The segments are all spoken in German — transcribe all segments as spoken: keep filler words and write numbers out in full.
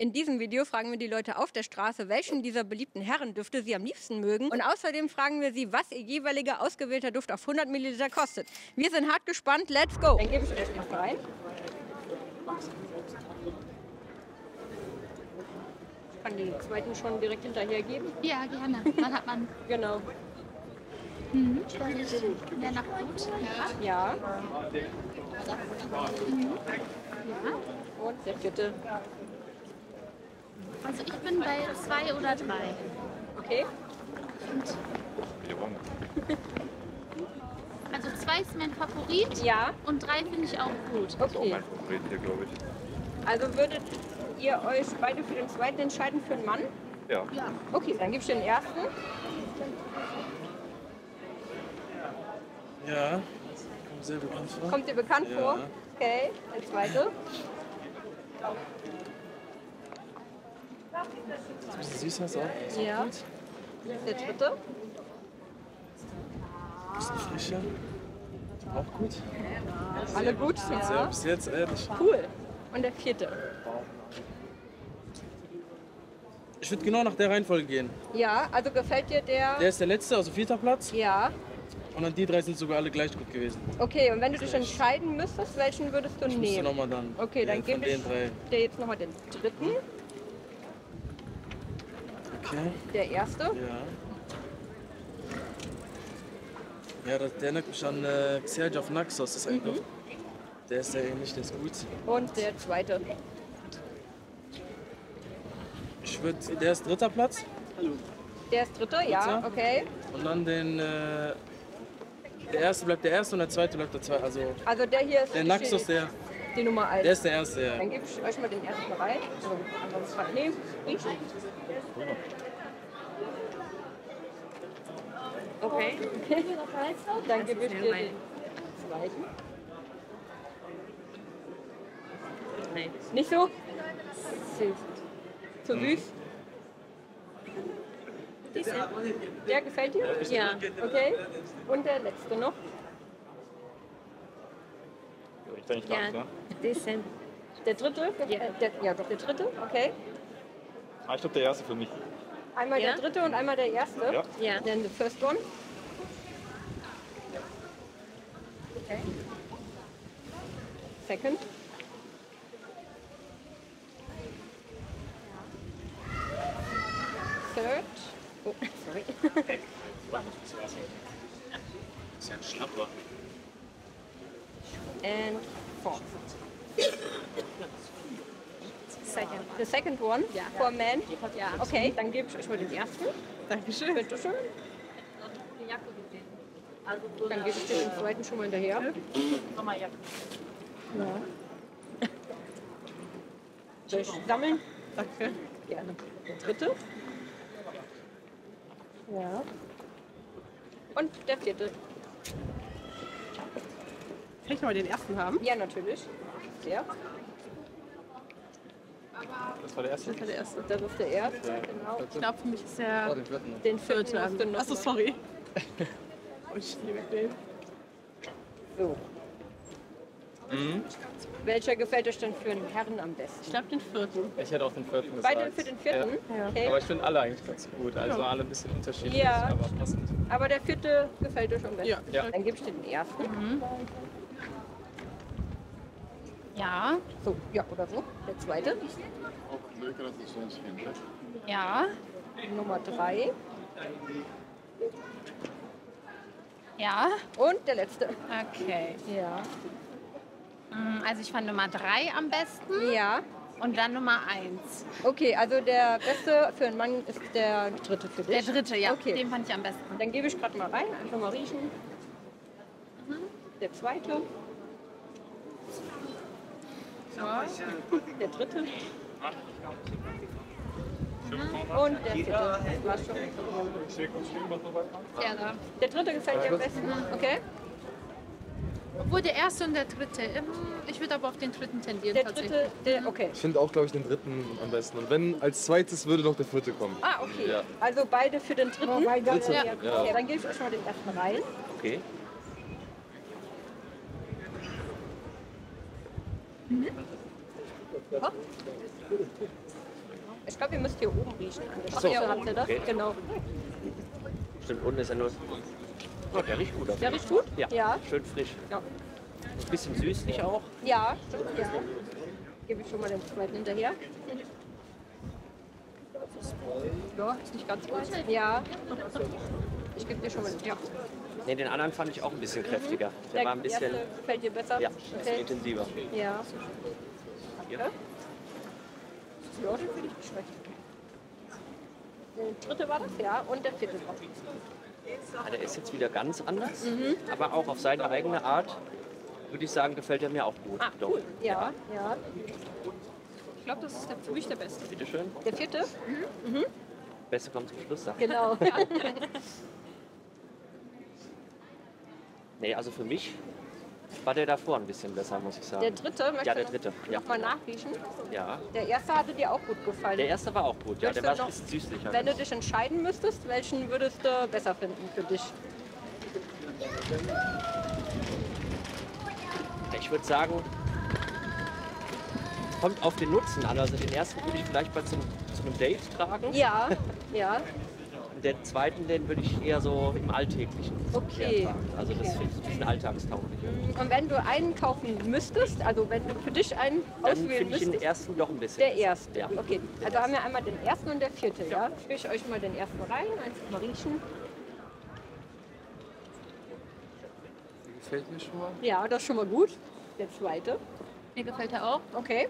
In diesem Video fragen wir die Leute auf der Straße, welchen dieser beliebten Herrendüfte sie am liebsten mögen. Und außerdem fragen wir sie, was ihr jeweiliger ausgewählter Duft auf hundert Milliliter kostet. Wir sind hart gespannt, let's go! Dann gebe ich euch erst mal rein. Ich kann die zweiten schon direkt hinterher geben. Ja, gerne. Dann hat man. Genau. Mhm. Ja, nach gut. Ja. Ja. Mhm. Ja. Und der vierte. Also ich bin bei zwei oder drei. Okay. Und also zwei ist mein Favorit. Ja. Und drei finde ich auch gut. Okay. Mein Favorit hier, glaube ich. Also würdet ihr euch beide für den zweiten entscheiden, für einen Mann? Ja. Ja. Okay, dann gebe ich den ersten. Ja, kommt sehr bekannt vor. Kommt dir bekannt Ja. vor? Okay, der zweite. Süß hast du auch. Ja. Der dritte. Bisschen frischer. Auch gut. Alle gut? Sehr, Ja. bis jetzt ehrlich. Cool. Und der vierte. Ich würde genau nach der Reihenfolge gehen. Ja, also gefällt dir der? Der ist der letzte, also vierter Platz. Ja. Und dann die drei sind sogar alle gleich gut gewesen. Okay, und wenn du dich entscheiden müsstest, welchen würdest du Ich müsste nehmen? nochmal dann. Okay, dann ja, gebe von ich den drei. dir jetzt nochmal den dritten. Okay. Der erste. Ja. Ja, das, der erinnert mich an äh, Xerjaf Naxos, das ist ein Duft. Der ist sehr ähnlich, der ist gut. Und der zweite. Ich würde, der ist dritter Platz. Der ist dritte, ja, Dritter. okay. Und dann den, äh, der erste bleibt der erste und der zweite bleibt der zweite. Also Also der hier ist der Naxos, der, die Nummer eins. der ist der erste, ja. Dann gebe ich euch mal den ersten rein. So, ansonsten nehmen. Riechen. Okay. Dann gebe ich dir den zweiten. Nee. Nicht so? Süß. Zu süß? Der gefällt dir? Ja. Okay. Und der letzte noch? Riecht ja nicht Ja, ganz, ne? decent. Der dritte? Ja. Der, ja, doch, der dritte. Okay. Ah, ich glaube, der erste für mich. Einmal Ja? der dritte und einmal der erste. Ja. Ja. Then the first one. Okay. Second. Third. Oh, sorry. Das ist ja ein Schlapper. And fourth. Second. The second one for men. Ja. Okay, dann gebe ich euch mal den ersten. Dankeschön. Bitte schön. Dann gebe ich dir den zweiten schon mal hinterher. Ja. Soll ich sammeln? Danke. Gerne. Der dritte. Ja. Und der vierte. Kann ich mal den ersten haben? Ja, natürlich. Der. Das war der erste. Das war der erste. Das ist der erste, genau. Ich glaube, für mich ist der Den vierten vierte. musst du noch Achso, machen. sorry. Oh, ich liebe den. So. Welcher gefällt euch denn für einen Herren am besten? Ich glaube, den vierten. Ich hätte auch den vierten gesagt. Beide für den vierten? Ja. Okay. Aber ich finde alle eigentlich ganz gut. Also alle ein bisschen unterschiedlich, Ja. aber passend. Aber der vierte gefällt euch am besten. Ja. Ja. Dann gebe ich dir den ersten. Ja. So, ja, oder so. Der zweite. Ja. Nummer drei. Ja. Und der letzte. Okay. Ja. Mm, Also ich fand Nummer drei am besten Ja. und dann Nummer eins. Okay, also der beste für einen Mann ist der dritte für dich. Der dritte, ja. Okay. Den fand ich am besten. Dann gebe ich gerade mal rein, einfach mal riechen. Der zweite. Der dritte. Und der vierte. Das war's schon. Ja, da. Der dritte gefällt dir am besten. Okay. Obwohl der erste und der dritte. ähm, Ich würde aber auf den dritten tendieren Der tatsächlich. dritte, der, okay. Ich finde auch, glaube ich, den dritten am besten. Und wenn als zweites würde noch der vierte kommen. Ah, okay. Ja. Also beide für den dritten. Dritte. Ja. Ja. Okay, dann gebe ich euch mal den ersten rein. Okay. Ich glaube, ihr müsst hier oben riechen. Ach so. ja, habt ihr das? Okay. Genau. Stimmt, unten ist ja nur... Oh, der riecht gut. auf Der jeden riecht gut? Fall. Ja, Ja. schön frisch. Ja. Ein bisschen süßlich auch. Ja, stimmt. Ja. Gebe ich schon mal den zweiten hinterher. Ja, ist nicht ganz gut. Ja. Ich gebe dir schon mal den. Ja. Ne, den anderen fand ich auch ein bisschen kräftiger. Der, war ein bisschen... erste gefällt dir besser? Ja, ein bisschen Okay. intensiver. Ja. Hier. Ja, den finde ich nicht schlecht. Der dritte war das, ja. Und der vierte war. Ja, der ist jetzt wieder ganz anders, aber auch auf seine eigene Art, würde ich sagen, gefällt er mir auch gut. Ah, Doch. cool. Ja, ja. Ich glaube, das ist der, für mich der beste. Bitte schön. Der vierte? Beste kommt zum Schluss. Sag. Genau. Nee, also für mich war der davor ein bisschen besser, muss ich sagen. Der dritte, möchtest Ja, der du dritte. noch, Ja. noch mal nachriechen? Ja. Der erste hatte dir auch gut gefallen. Der erste war auch gut, ja. Der Würdest war du ein noch- bisschen süßlicher. Wenn du dich entscheiden müsstest, welchen würdest du besser finden für dich? Ich würde sagen, kommt auf den Nutzen an. Also den ersten würde ich vielleicht mal zum, zu einem Date tragen. Ja, ja. Und den zweiten, den würde ich eher so im Alltäglichen Okay. eher tragen. Also das Okay. finde ich ein bisschen alltagstauglich. Und wenn du einen kaufen müsstest, also wenn du für dich einen Dann auswählen finde ich den müsstest, ersten doch ein bisschen der besser. erste. Ja. Okay, also haben wir einmal den ersten und der vierte, ja? Führe ich euch mal den ersten rein, einfach mal riechen. Gefällt mir schon mal. Ja, das ist schon mal gut. Der zweite. Mir gefällt er auch. Okay,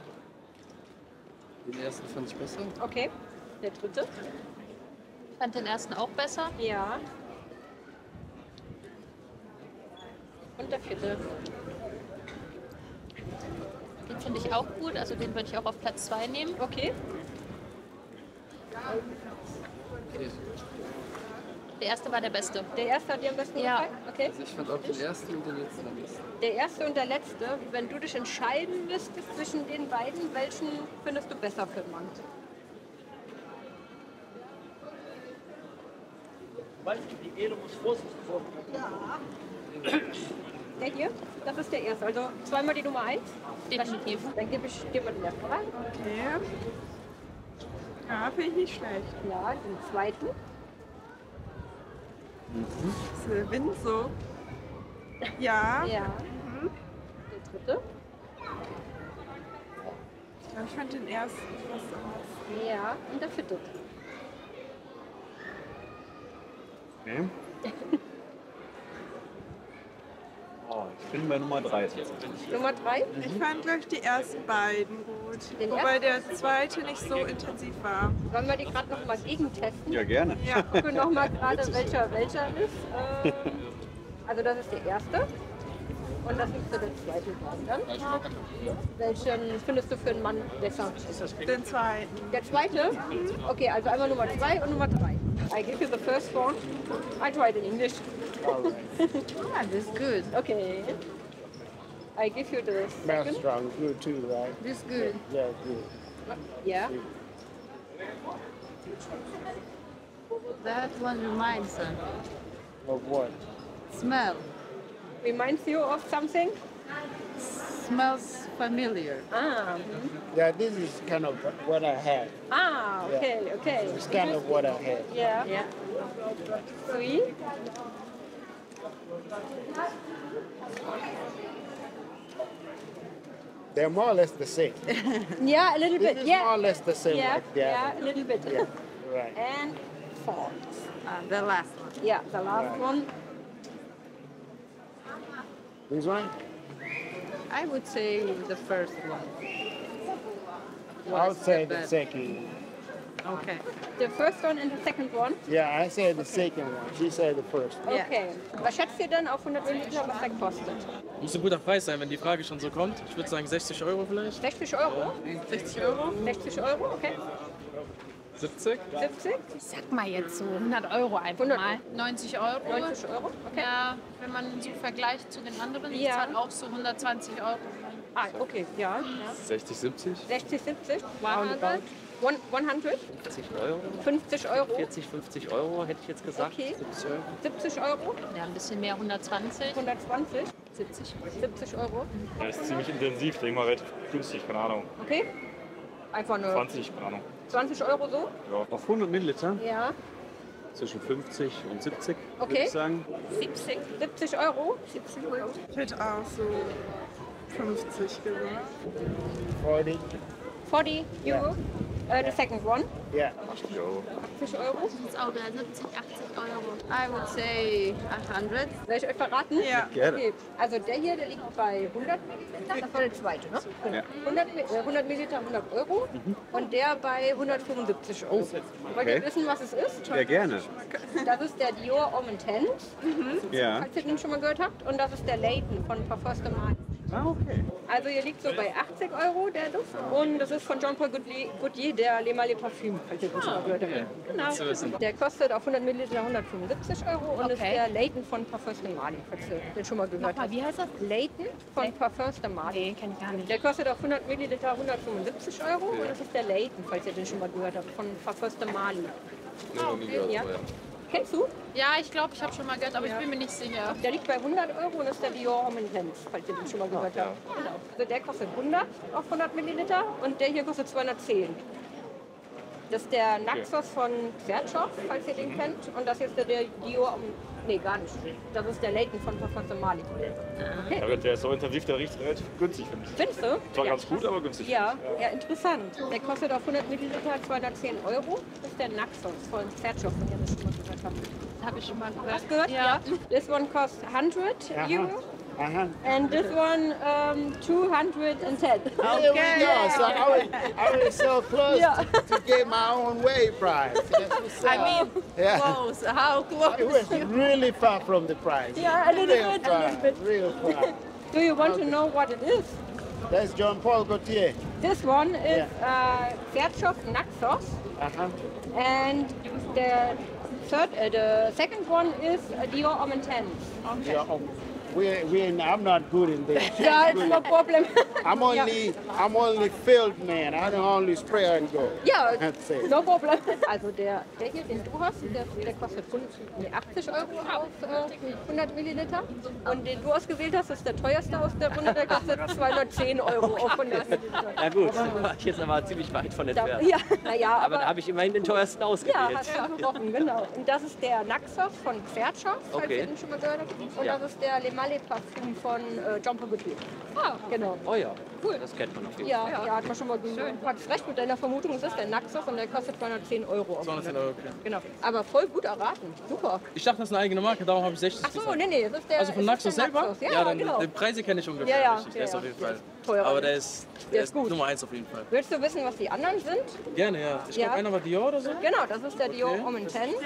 Den ersten fand ich besser. okay. Der dritte. Ich fand den ersten auch besser. Ja. Und der vierte. Den finde ich auch gut. Also den würde ich auch auf Platz zwei nehmen. Okay. Der erste war der beste. Der erste hat dir am besten Ja. gefallen? Okay. Also ich fand auch den ersten und den letzten am besten. Der erste und der letzte. Wenn du dich entscheiden müsstest zwischen den beiden, welchen findest du besser für den Mann? Der hier, das ist der erste. Also zweimal die Nummer eins. Definitiv. Dann gebe ich dir mal den ersten rein. Okay. Ja, finde ich nicht schlecht. Ja, den zweiten. Das ist der Wind so. Ja. Ja. Der dritte. Ja, ich fand den ersten fast anders. Ja. Und der vierte. Okay. Oh, ich bin bei Nummer drei. Nummer drei. Ich fand, glaube ich, die ersten beiden gut. Den Wobei der zweite nicht so intensiv war. Wollen wir die gerade noch mal gegentesten? Ja, gerne. Ja. Gucken noch mal gerade, welcher welcher ist. Ähm, also das ist der erste. Und das müsste der zweite sein dann. Welchen findest du für einen Mann besser? Den zweiten. Der zweite? Okay, also einmal Nummer zwei und Nummer drei. I give you the first one. I tried in English. Ah, this is good. Okay. I give you the Mouth second. strong, good too, right? This is good. Yeah, good. Yeah. That one reminds us. Of what? Smell. Reminds you of something? Smells familiar. Ah. Yeah, this is kind of what I had. Ah, okay, okay. It's kind of what I had. Yeah. Yeah. Three. They're more or less the same. Yeah, a little This bit. is Yeah. more or less the same Yeah, like the yeah, other. a little bit. Yeah, right. And four. Uh, the last one. Yeah, the last one. This one? I would say the first one. I would Was say the best. second one. Okay. The first one and the second one. Yeah, I said the second one. She said the first one. Ja. Okay. Was schätzt ihr denn auf hundert Milliliter, was der kostet? Muss ein guter Preis sein, wenn die Frage schon so kommt. Ich würde sagen sechzig Euro vielleicht. sechzig Euro? sechzig Euro? sechzig Euro, okay. siebzig? siebzig? Sag mal jetzt so hundert Euro einfach hundert mal. neunzig Euro. neunzig Euro? Okay. Ja, wenn man so vergleicht zu den anderen, Ja. ist halt auch so hundertzwanzig Euro. Ah, okay, ja. sechzig, siebzig? sechzig, siebzig? hundert? One- hundert? fünfzig Euro? fünfzig Euro? vierzig, fünfzig Euro hätte ich jetzt gesagt. Okay. siebzig Euro. siebzig Euro? Ja, ein bisschen mehr, hundertzwanzig. hundertzwanzig? siebzig. siebzig Euro? Das ist ziemlich intensiv, denke mal relativ günstig, keine Ahnung. Okay. Einfach nur zwanzig, keine Ahnung. zwanzig Euro so? Ja. Auf hundert Milliliter Ja. zwischen fünfzig und siebzig, würde Okay. ich sagen. siebzig. siebzig Euro? Ich hätte auch so fünfzig gesagt. forty. forty Euro. Uh, the second one. Yeah. achtzig Euro. Jetzt auch wieder siebzig, achtzig Euro. I would say a hundred. Soll ich euch verraten? Ja. Gerne. Okay. Also der hier, der liegt bei hundert Milliliter. Das war der zweite, ne? Ja. hundert, Mi- äh, hundert Milliliter, hundert Euro. Und der bei hundertfünfundsiebzig Euro. Wollt ihr Okay. wissen, was es ist? Ja, gerne. Das ist der Dior Homme Intense, Ja. falls ihr den schon mal gehört habt. Und das ist der Leighton von Parfums de Marly. Ah, okay. Also hier liegt so bei achtzig Euro der Duft. Und das ist von Jean-Paul Gaultier, Gaultier, der Les Male Parfum, falls ihr den schon mal gehört habt. Genau. Der kostet auf hundert Milliliter hundertfünfundsiebzig Euro und ist Okay. der Leighton von Parfums de Marly, falls ihr den schon mal gehört Nochmal, habt. wie heißt das? Leighton von Parfums de Marly. Nee, kenn ich gar nicht. Der kostet auf hundert Milliliter hundertfünfundsiebzig Euro und das ist der Leighton, falls ihr den schon mal gehört habt, von Parfums de Marly. Ja. Kennst du? Ja, ich glaube, ich habe schon mal gehört, aber ich bin mir nicht sicher. Der liegt bei hundert Euro und ist der Dior Homme Intense, falls ihr den schon mal gehört habt. Genau. Also der kostet hundert auf hundert Milliliter und der hier kostet zweihundertzehn. Das ist der Naxos von Xerchow, falls ihr den kennt. Und das hier ist der Dior Homme... Nee, gar nicht. Das ist der Leighton von Parfums de Marly. Okay. Aber der ist so intensiv, der riecht relativ günstig, finde ich. Findest du? Zwar Ja. ganz gut, aber günstig. Ja, ja, interessant. Der kostet auf hundert Milliliter zweihundertzehn Euro. Das ist der Naxos von Xerchow, von dem ich schon mal gehört habe. Habe ich schon mal gehört. Hast du gehört? Ja. This one costs hundred Euro. Uh-huh. And this one, um, two hundred ten. There we go. So I was, I was so close Yeah. to, to get my own way price. Yes, what's I up? mean, yeah. close. How close? It was really far from the price. Yeah, a little real bit, a far, little bit. real far. Do you want to know what it is? That's John Paul Gaultier. This one is uh, Xerchow Naxos, Uh-huh. and the third, uh, the second one is uh, Dior Homme Intense. Yeah, um, we, we, I'm not good in this. Yeah, it's no problem. I'm only, I'm only field man. I don't only spray and go. Ja, That's it. no problem. Also der, der hier, den du hast, der, der kostet fünf- nee, achtzig Euro auf äh, hundert Milliliter. Und den du ausgewählt hast, ist der teuerste aus der Runde, der kostet zweihundertzehn Euro auf hundert Milliliter. Ja gut, da war ich jetzt aber ziemlich weit von Da, entfernt. ja, naja, Aber aber... da habe ich immerhin den teuersten ja, ausgewählt. hast du gebrochen, genau. Und das ist der Naxos von Xerchow, falls Okay. ihr den schon mal gehört habt. Und Ja. das ist der Les Male Parfum von äh, Jean-Paul Gaultier. Ah, genau. Oh ja, cool. Das kennt man auf jeden Fall. Ja, ja, hat man schon mal gehört. Du hattest recht mit deiner Vermutung, es ist der Naxos und der kostet zweihundertzehn Euro. auf zweihundertzehn hundert. Euro, okay. Genau. Aber voll gut erraten. Super. Ich dachte, das ist eine eigene Marke, darum habe ich sechzig Ach so, gesagt. nee, nee, das ist der. Also von ist Naxos der selber? Naxos. Ja, dann genau. die Preise kenne ich ungefähr. Ja, ja, richtig. Der ja, ist ja. auf jeden Der Fall. ist teurer. Aber der ist, der Der ist ist gut. Nummer eins auf jeden Fall. Willst du wissen, was die anderen sind? Gerne, ja. Ich glaube, Ja. einer war Dior oder so. Genau, das ist der Dior Okay. Homme Intense.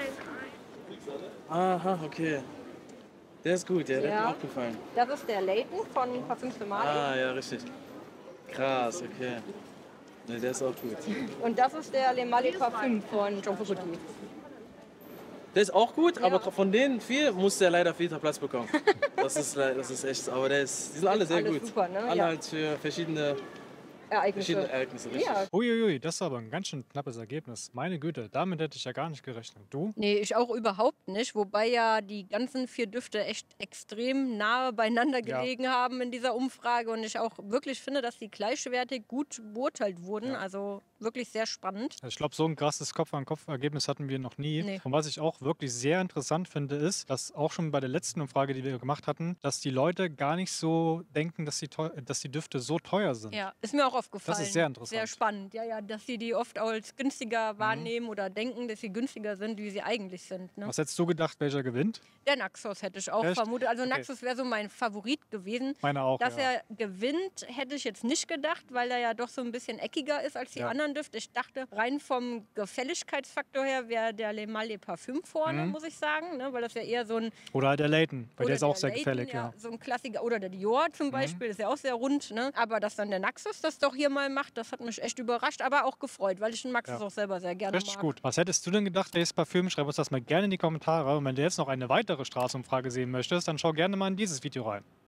Aha, okay. Der ist gut, ja, der Ja. hat mir auch gefallen. Das ist der Leighton von Parfums de Marly. Ah, ja, richtig. Krass, okay. Ne, der ist auch gut. Und das ist der Les Male Parfum von Jean-Paul Gaultier. Der ist auch gut, aber von den vier muss der leider vierter Platz bekommen. Das ist, le- das ist echt, aber der ist, die sind alle sehr Alles gut. super, ne? Alle Ja. halt für verschiedene, Ereignisse. verschiedene Ereignisse, richtig. Ja. Uiuiui, das ist aber ein ganz schön knappes Ergebnis. Meine Güte, damit hätte ich ja gar nicht gerechnet. Du? Nee, ich auch überhaupt nicht. Wobei ja die ganzen vier Düfte echt extrem nahe beieinander Ja. gelegen haben in dieser Umfrage. Und ich auch wirklich finde, dass die gleichwertig gut beurteilt wurden. Also wirklich sehr spannend. Ich glaube, so ein krasses Kopf-an-Kopf-Ergebnis hatten wir noch nie. Nee. Und was ich auch wirklich sehr interessant finde, ist, dass auch schon bei der letzten Umfrage, die wir gemacht hatten, dass die Leute gar nicht so denken, dass die, teu- dass die Düfte so teuer sind. Ja, ist mir auch aufgefallen. Das ist sehr interessant. Sehr spannend. Ja, ja, dass sie die oft als günstiger wahrnehmen oder denken, dass sie günstiger sind, wie sie eigentlich sind. Ne? Was hättest du gedacht, welcher gewinnt? Der Naxos hätte ich auch Echt? vermutet. Also Okay. Naxos wäre so mein Favorit gewesen. Meiner auch, Dass ja. er gewinnt, hätte ich jetzt nicht gedacht, weil er ja doch so ein bisschen eckiger ist als die Ja. anderen Düfte. Ich dachte, rein vom Gefälligkeitsfaktor her wäre der Les Male Parfum vorne, Mhm. muss ich sagen. Ne? Weil das ja eher so ein... Oder der Leighton, weil oder der ist auch der sehr Leighton, gefällig, ja. So ein Klassiker. Oder der Dior zum Beispiel, ist ja auch sehr rund. Ne? Aber dass dann der Naxos das doch hier mal macht, das hat mich echt überrascht, aber auch gefreut, weil ich den Naxos Ja. auch selber sehr gerne Richtig mag. gut. Was hättest du denn gedacht, welches Parfüm? Schreib uns das mal gerne in die Kommentare. Und wenn du jetzt noch eine weitere Straßenumfrage sehen möchtest, dann schau gerne mal in dieses Video rein.